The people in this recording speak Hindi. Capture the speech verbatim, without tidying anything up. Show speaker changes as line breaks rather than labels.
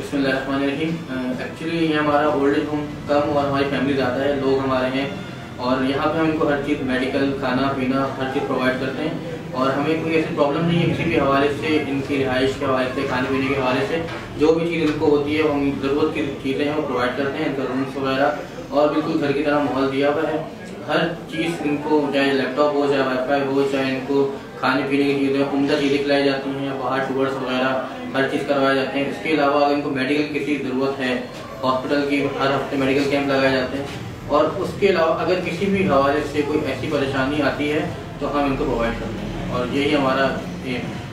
बिस्मिल्लाहिर्रहमानिर्रहीम। एक्चुअली ये हमारा ओल्ड एज होम कम और हमारी फैमिली ज़्यादा है, लोग हमारे हैं और यहाँ पे हम इनको हर चीज़ मेडिकल, खाना पीना हर चीज़ प्रोवाइड करते हैं और हमें कोई ऐसी प्रॉब्लम नहीं है किसी भी हवाले से, इनकी रिहाइश के हवाले से, खाने पीने के हवाले से। जो भी चीज़ इनको होती है वो हम ज़रूरत की चीज़ें हैं वो प्रोवाइड करते हैं, इनका रूम्स वगैरह और बिल्कुल घर की तरह माहौल दिया हुआ है। हर चीज़ इनको, चाहे लैपटॉप हो, चाहे वाईफाई हो, चाहे इनको खाने पीने की चीज़ें, उम्दा चीज़ें खिलाई जाती हैं, बाहर टूर्स वगैरह हर चीज़ करवाए जाते हैं। इसके अलावा अगर इनको मेडिकल की ज़रूरत है, हॉस्पिटल की हर हफ्ते मेडिकल कैंप लगाए जाते हैं और उसके अलावा अगर किसी भी हवाले से कोई ऐसी परेशानी आती है तो हम इनको प्रोवाइड करते हैं और यही हमारा एम है।